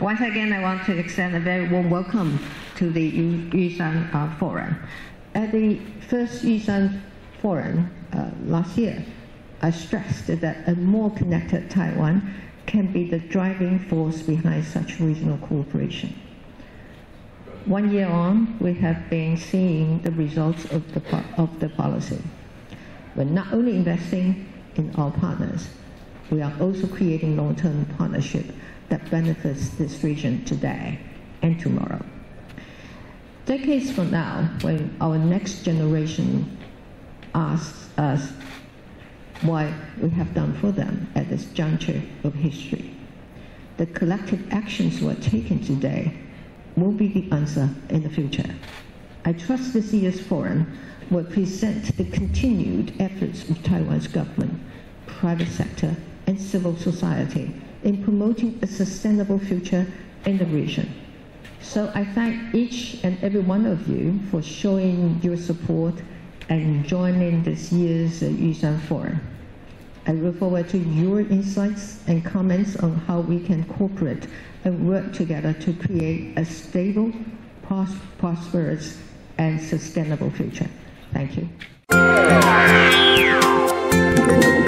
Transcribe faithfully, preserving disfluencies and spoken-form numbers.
Once again, I want to extend a very warm welcome to the Yushan uh, Forum. At the first Yushan Forum uh, last year, I stressed that a more connected Taiwan can be the driving force behind such regional cooperation. One year on, we have been seeing the results of the, of the policy. We're not only investing in our partners, we are also creating long-term partnership that benefits this region today and tomorrow. Decades from now, when our next generation asks us what we have done for them at this juncture of history, the collective actions we're taking today will be the answer in the future. I trust this year's forum will present the continued efforts of Taiwan's government, private sector, and civil society in promoting a sustainable future in the region. So I thank each and every one of you for showing your support and joining this year's uh, Yushan Forum. I look forward to your insights and comments on how we can cooperate and work together to create a stable, pros prosperous, and sustainable future. Thank you.